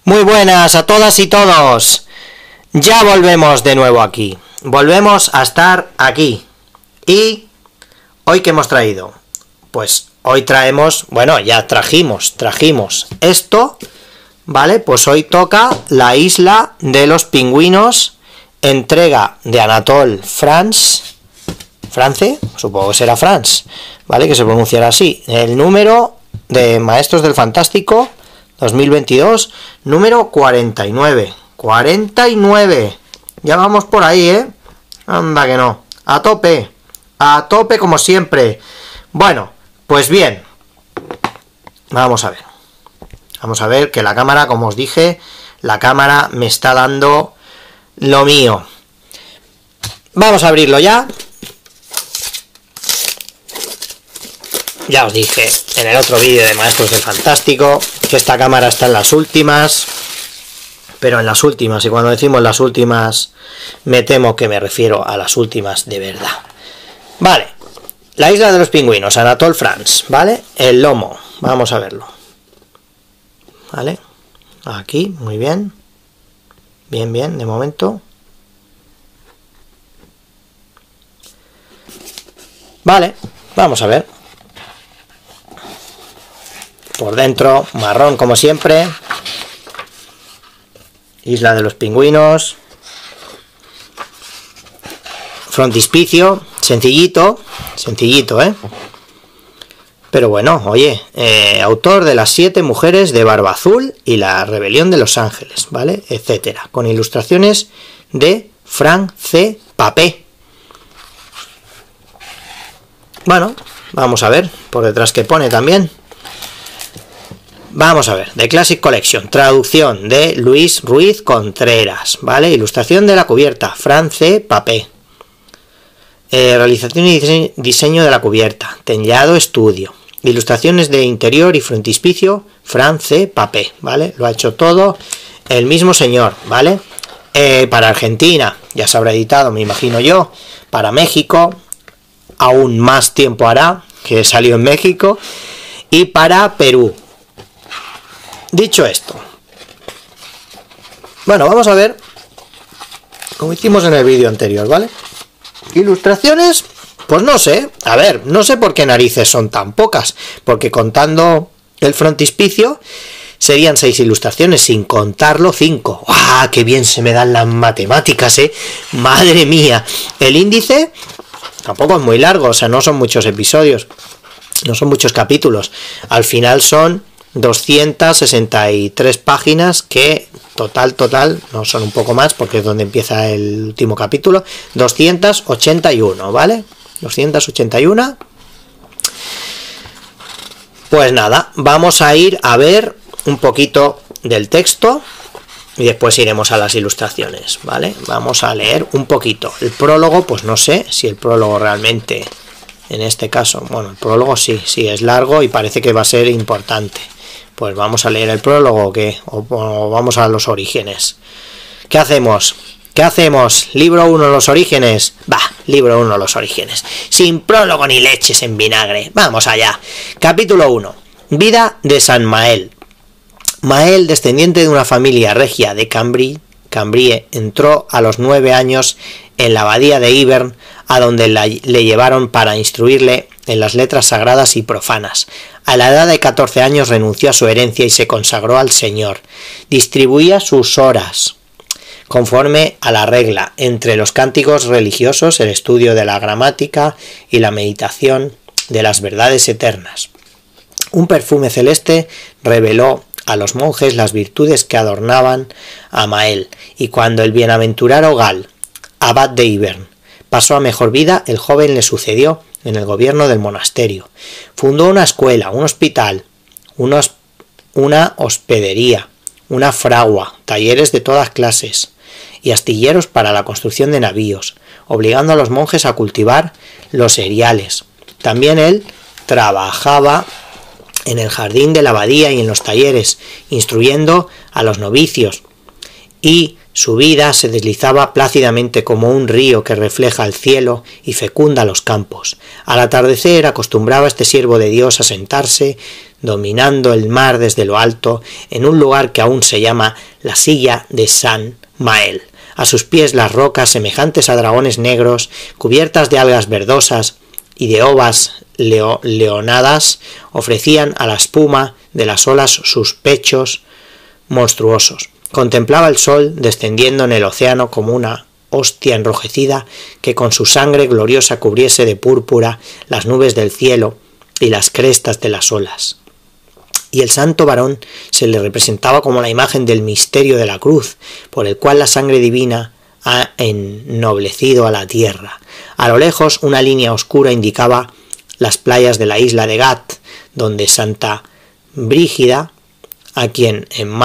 Muy buenas a todas y todos. Ya volvemos de nuevo aquí. Volvemos a estar aquí. ¿Y hoy qué hemos traído? Pues hoy traemos, bueno, ya trajimos esto, ¿vale? Pues hoy toca La isla de los pingüinos, entrega de Anatole France, supongo que será France, ¿vale? Que se pronunciará así. El número de Maestros del Fantástico 2022, número 49. 49. Ya vamos por ahí, ¿eh? Anda que no. A tope como siempre. Bueno, pues bien. Vamos a ver que la cámara, como os dije, la cámara me está dando lo mío. Vamos a abrirlo ya. Ya os dije en el otro vídeo de Maestros del Fantástico que esta cámara está en las últimas, pero en las últimas, y cuando decimos las últimas me temo que me refiero a las últimas de verdad. Vale, La isla de los pingüinos, Anatole France, ¿vale? El lomo, vamos a verlo. Vale, aquí, muy bien. Bien, de momento. Vale, vamos a ver. Por dentro, marrón como siempre. Isla de los pingüinos. Frontispicio, sencillito, ¿eh? Pero bueno, oye, autor de Las 7 mujeres de Barba Azul y La rebelión de los ángeles, ¿vale? Etcétera. Con ilustraciones de Frank C. Papé. Bueno, vamos a ver por detrás qué pone también. Vamos a ver, The Classic Collection, traducción de Luis Ruiz Contreras, ¿vale? Ilustración de la cubierta, Frank C. Papé. Realización y diseño de la cubierta, Tellado Estudio. Ilustraciones de interior y frontispicio, Frank C. Papé, ¿vale? Lo ha hecho todo el mismo señor, ¿vale? Para Argentina ya se habrá editado, me imagino yo. Para México, aún más tiempo hará que salió en México. Y para Perú. Dicho esto, bueno, vamos a ver, como hicimos en el vídeo anterior, ¿vale? Ilustraciones, pues no sé, a ver, no sé por qué narices son tan pocas, porque contando el frontispicio serían 6 ilustraciones, sin contarlo 5. ¡Ah, qué bien se me dan las matemáticas, madre mía! El índice tampoco es muy largo, o sea, no son muchos episodios, no son muchos capítulos, al final son 263 páginas que total, no son un poco más porque es donde empieza el último capítulo, 281, ¿vale? 281. Pues nada, vamos a ir a ver un poquito del texto y después iremos a las ilustraciones, ¿vale? Vamos a leer un poquito. El prólogo, pues no sé si el prólogo realmente, en este caso, bueno, el prólogo sí es largo y parece que va a ser importante. Pues vamos a leer el prólogo o vamos a los orígenes. ¿Qué hacemos? Libro 1, los orígenes. Libro 1, los orígenes. Sin prólogo ni leches en vinagre. Vamos allá. Capítulo 1. Vida de San Mael. Mael, descendiente de una familia regia de Cambrie, entró a los 9 años en la abadía de Ivern, a donde le llevaron para instruirle en las letras sagradas y profanas. A la edad de 14 años renunció a su herencia y se consagró al Señor. Distribuía sus horas conforme a la regla, entre los cánticos religiosos, el estudio de la gramática y la meditación de las verdades eternas. Un perfume celeste reveló a los monjes las virtudes que adornaban a Mael, y cuando el bienaventurado Gal, abad de Ivern, pasó a mejor vida, el joven le sucedió en el gobierno del monasterio. Fundó una escuela, un hospital, una hospedería, una fragua, talleres de todas clases y astilleros para la construcción de navíos, obligando a los monjes a cultivar los cereales. También él trabajaba en el jardín de la abadía y en los talleres, instruyendo a los novicios y Su vida se deslizaba plácidamente como un río que refleja el cielo y fecunda los campos. Al atardecer acostumbraba este siervo de Dios a sentarse, dominando el mar desde lo alto, en un lugar que aún se llama la silla de San Mael. A sus pies las rocas, semejantes a dragones negros, cubiertas de algas verdosas y de ovas leonadas, ofrecían a la espuma de las olas sus pechos monstruosos. Contemplaba el sol descendiendo en el océano como una hostia enrojecida que con su sangre gloriosa cubriese de púrpura las nubes del cielo y las crestas de las olas. Y el santo varón se le representaba como la imagen del misterio de la cruz, por el cual la sangre divina ha ennoblecido a la tierra. A lo lejos una línea oscura indicaba las playas de la isla de Gat, donde Santa Brígida, a quien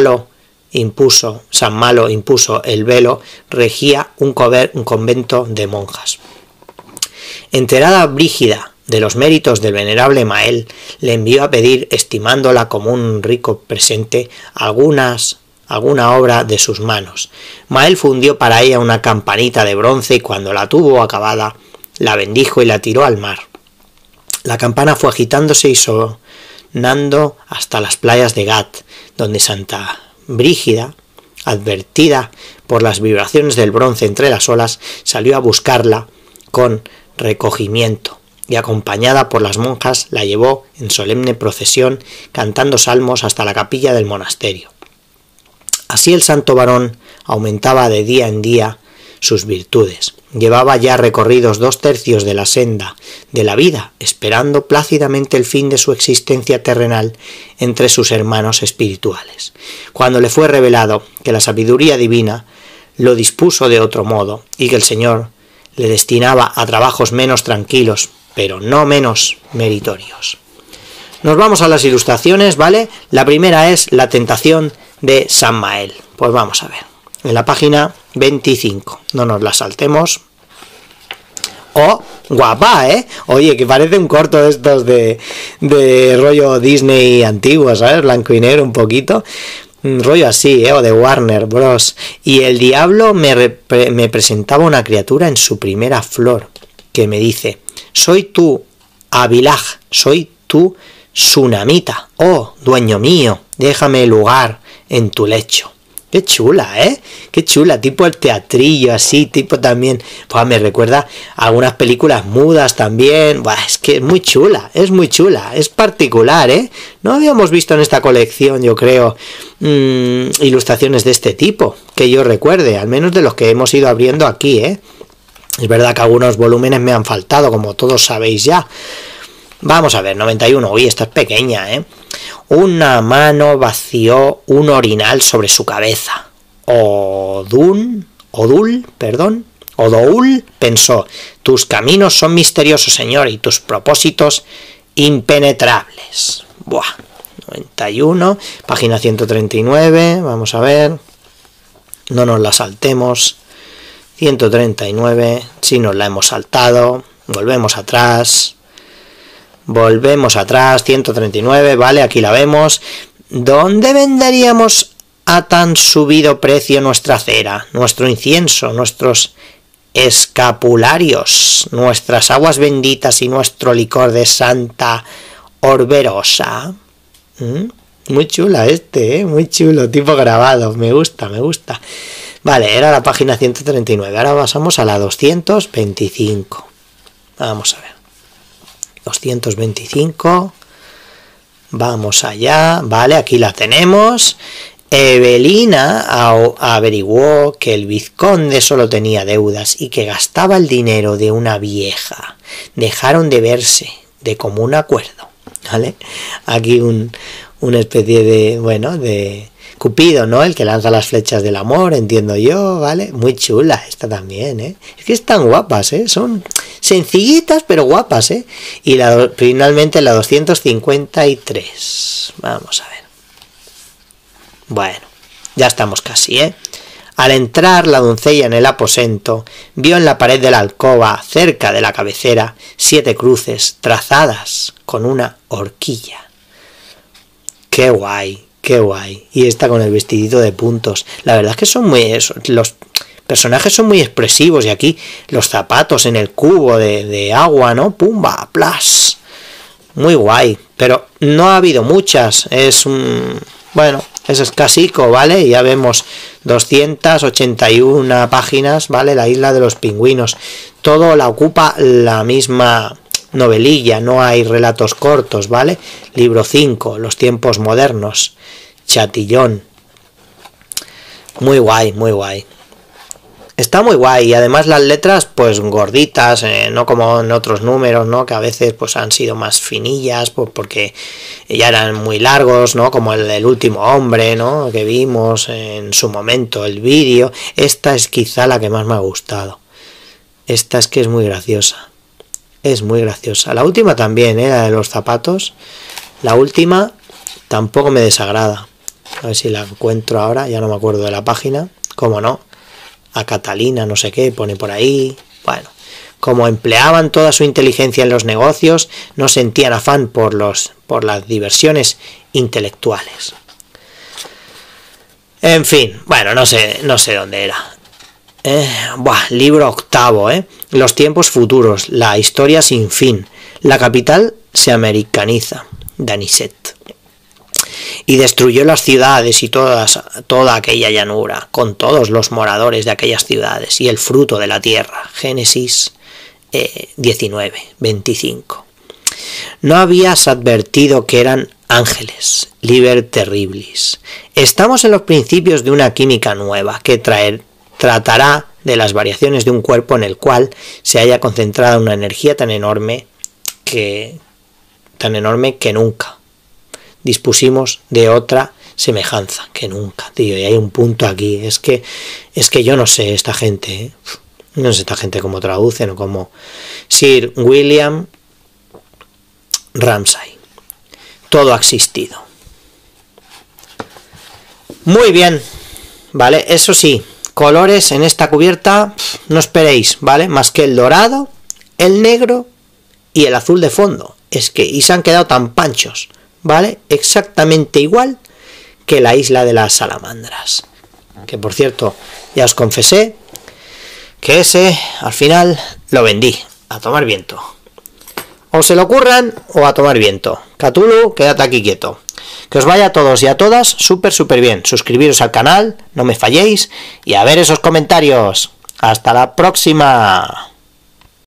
San Malo impuso el velo, regía un convento de monjas. Enterada Brígida de los méritos del venerable Mael, le envió a pedir, estimándola como un rico presente, alguna obra de sus manos. Mael fundió para ella una campanita de bronce y cuando la tuvo acabada, la bendijo y la tiró al mar. La campana fue agitándose y sonando hasta las playas de Gat, donde Santa Brígida, advertida por las vibraciones del bronce entre las olas, salió a buscarla con recogimiento y acompañada por las monjas la llevó en solemne procesión cantando salmos hasta la capilla del monasterio. Así el santo varón aumentaba de día en día sus virtudes. Llevaba ya recorridos 2/3 de la senda de la vida, esperando plácidamente el fin de su existencia terrenal entre sus hermanos espirituales. Cuando le fue revelado que la sabiduría divina lo dispuso de otro modo y que el Señor le destinaba a trabajos menos tranquilos, pero no menos meritorios. Nos vamos a las ilustraciones, ¿vale? La primera es la tentación de San Mael. Pues vamos a ver. En la página 25. No nos la saltemos. ¡Oh! Guapa, ¿eh? Oye, que parece un corto de estos de rollo Disney antiguo, ¿sabes? Blanco y negro un poquito. Un rollo así, o de Warner Bros. Y el diablo me presentaba una criatura en su primera flor, que me dice: soy tú, Abilaj, soy tú, Tsunamita. Oh, dueño mío, déjame lugar en tu lecho. Qué chula, ¿eh? Qué chula, tipo el teatrillo, así, tipo también... Pues me recuerda a algunas películas mudas también. Buah, es que es muy chula, es particular, ¿eh? No habíamos visto en esta colección, yo creo, ilustraciones de este tipo, que yo recuerde, al menos de los que hemos ido abriendo aquí, ¿eh? Es verdad que algunos volúmenes me han faltado, como todos sabéis ya. Vamos a ver, 91, uy, esta es pequeña, ¿eh? Una mano vació un orinal sobre su cabeza. Odoul pensó: tus caminos son misteriosos, Señor, y tus propósitos impenetrables. Buah, 91, página 139, vamos a ver. No nos la saltemos. 139, si nos la hemos saltado, volvemos atrás, 139, vale, aquí la vemos. ¿Dónde venderíamos a tan subido precio nuestra cera, nuestro incienso, nuestros escapularios, nuestras aguas benditas y nuestro licor de Santa Orberosa? Muy chula muy chulo, tipo grabado, me gusta. Vale, era la página 139, ahora pasamos a la 225. Vamos a ver. 225, vamos allá, vale, aquí la tenemos. Evelina averiguó que el vizconde solo tenía deudas y que gastaba el dinero de una vieja. Dejaron de verse de común acuerdo, ¿vale? Aquí una especie de Cupido, ¿no? El que lanza las flechas del amor, entiendo yo, ¿vale? Muy chula esta también, ¿eh? Es que están guapas, ¿eh? Son sencillitas pero guapas, ¿eh? Y finalmente la 253. Vamos a ver. Bueno, ya estamos casi, ¿eh? Al entrar la doncella en el aposento, vio en la pared de la alcoba, cerca de la cabecera, 7 cruces trazadas con una horquilla. ¡Qué guay! Qué guay. Y esta con el vestidito de puntos. La verdad es que son muy... Los personajes son muy expresivos. Y aquí los zapatos en el cubo de agua, ¿no? ¡Pumba! ¡Plas! Muy guay. Pero no ha habido muchas. Es un... Bueno, es escasico, ¿vale? Ya vemos 281 páginas, ¿vale? La isla de los pingüinos. Todo la ocupa la misma novelilla, no hay relatos cortos, ¿vale? Libro 5, los tiempos modernos, Chatillon. Muy guay, muy guay. Está muy guay y además las letras pues gorditas, no como en otros números, ¿no? Que a veces pues han sido más finillas pues, porque ya eran muy largos, ¿no? Como el del último hombre, ¿no? Que vimos en su momento el vídeo. Esta es quizá la que más me ha gustado. Esta es que es muy graciosa. Es muy graciosa. La última también, la de los zapatos. La última tampoco me desagrada. A ver si la encuentro ahora, ya no me acuerdo de la página. ¿Cómo no? A Catalina, no sé qué, pone por ahí. Bueno, como empleaban toda su inteligencia en los negocios, no sentían afán por las diversiones intelectuales. En fin, bueno, no sé dónde era. Libro 8, Los tiempos futuros, la historia sin fin. La capital se americaniza, Daniset. Y destruyó las ciudades y toda aquella llanura, con todos los moradores de aquellas ciudades y el fruto de la tierra. Génesis 19:25. No habías advertido que eran ángeles, liber terriblis. Estamos en los principios de una química nueva que tratará de las variaciones de un cuerpo en el cual se haya concentrada una energía tan enorme que nunca dispusimos de otra semejanza que nunca, tío. Y hay un punto aquí, es que yo no sé esta gente, no sé esta gente cómo traducen o cómo. Sir William Ramsay. Todo ha existido. Muy bien, vale, eso sí, colores en esta cubierta no esperéis, ¿vale? Más que el dorado, el negro y el azul de fondo. Y se han quedado tan panchos, ¿vale? Exactamente igual que la isla de las salamandras. Que por cierto, ya os confesé que ese al final lo vendí. A tomar viento. O se lo ocurran o a tomar viento. Cthulhu, quédate aquí quieto. Que os vaya a todos y a todas súper bien. Suscribiros al canal, no me falléis y a ver esos comentarios. Hasta la próxima.